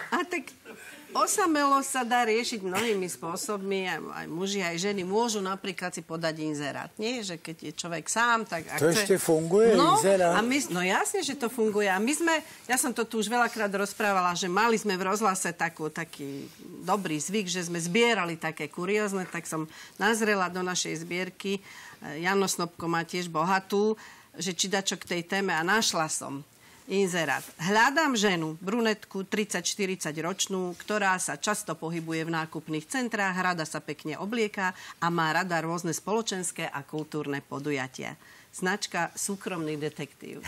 A tak osamelosť sa dá riešiť mnohými spôsobmi. Aj muži, aj ženy môžu napríklad si podať inzerát. Nie, že keď je človek sám, tak... To ešte funguje, inzerát? No jasne, že to funguje. A my sme, ja som to tu už veľakrát rozprávala, že mali sme v rozhlase taký dobrý zvyk, že sme zbierali také kuriózne, tak som nazrela do našej zbierky. Jano Snopko má tiež bohatú, že či dačo k tej téme a našla som inzerát. Hľadám ženu, brunetku, 30-40 ročnú, ktorá sa často pohybuje v nákupných centrách, rada sa pekne oblieka a má rada rôzne spoločenské a kultúrne podujatia. Značka Súkromný detektív.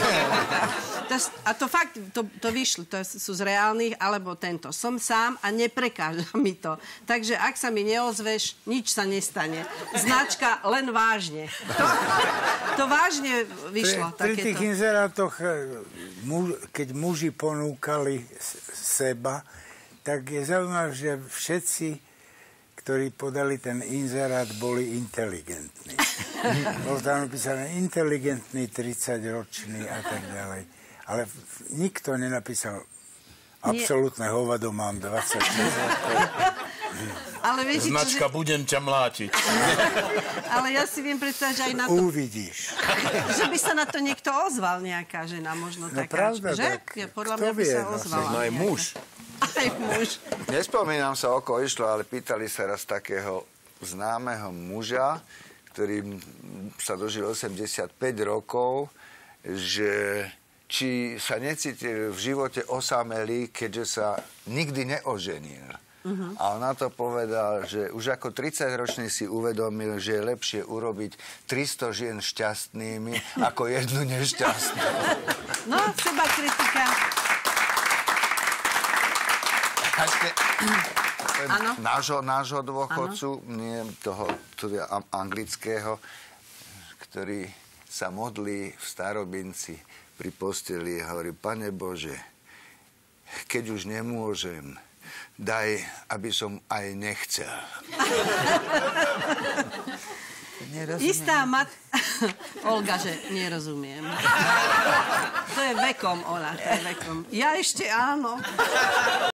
A to fakt, to vyšlo, to sú z reálnych, alebo tento. Som sám a neprekáža mi to. Takže ak sa mi neozveš, nič sa nestane. Značka len vážne. To vážne vyšlo. Pri tých inzerátoch, keď muži ponúkali seba, tak je zaujímavé, že všetci, ktorí podali ten inzerát, boli inteligentní. Bol tam napísané inteligentný 30-ročný a tak ďalej. Ale nikto nenapísal absolútne hovado, mám 26 rokov. Ale viete, značka budem ťa mlátiť. Ale ja si viem predstaviť, že aj na to... Uvidíš. Že by sa na to niekto ozval, nejaká žena, možno no taká. Pravda, že? Tak, podľa mňa by sa ozvala. No aj muž. Aj muž. Nespomínam sa, o koho išlo, ale pýtali sa raz takého známeho muža, ktorý sa dožil 85 rokov, že či sa necítil v živote osamelý, keďže sa nikdy neoženil. A on na to povedal, že už ako 30-ročný si uvedomil, že je lepšie urobiť 300 žien šťastnými ako jednu nešťastnú. No, seba kritika. Nášho dôchodcu, nie toho anglického, ktorý sa modlí v starobinci pri posteli a hovorí: Pane Bože, keď už nemôžem, daj, aby som aj nechcel. Istá Olga, že nerozumiem. To je vekom, Ola, to je vekom. Ja ešte áno.